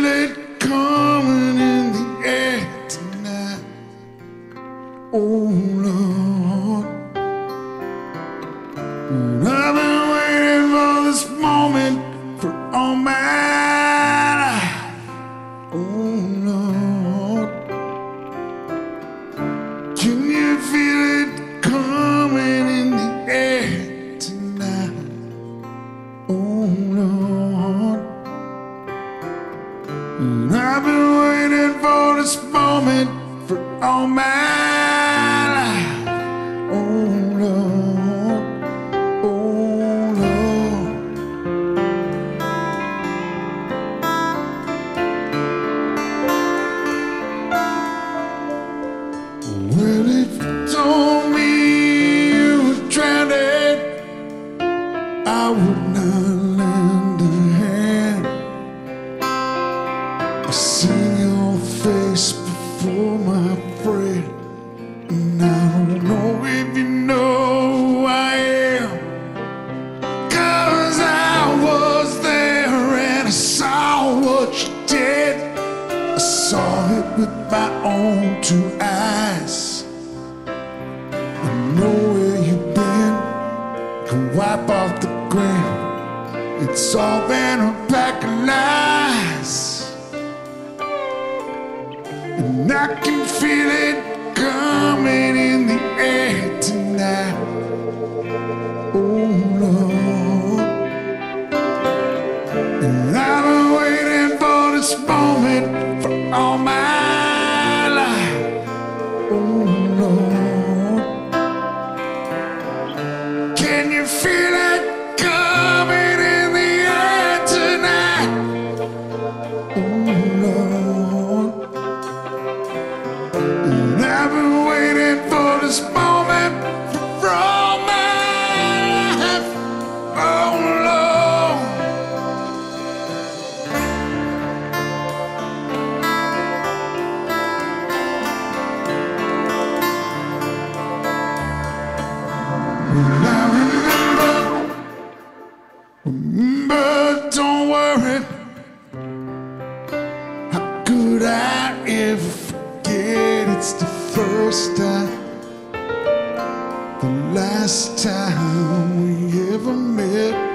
feel it coming in the air tonight. Oh Lord, and I've been waiting for this moment for all my life. Oh Lord, can you feel it coming in the air tonight? Oh Lord, and I've been waiting for this moment for all my life. Oh Lord, oh Lord. Well, if you told me you were drowning, I would not lend a hand. I see your face before my friend, and I don't know if you know who I am, 'cause I was there and I saw what you did. I saw it with my own two eyes. I know where you've been, can wipe off the grin. It's all been a pack of lies, and I can feel it coming in the air tonight. Oh Lord, and I've been waiting for this moment for all my life. Oh Lord, can you feel it coming in the air tonight? Oh Lord, and I've been waiting for this moment for all my life. Oh Lord, and I remember, don't worry. How could I ever forget? It's the first time, the last time we ever met.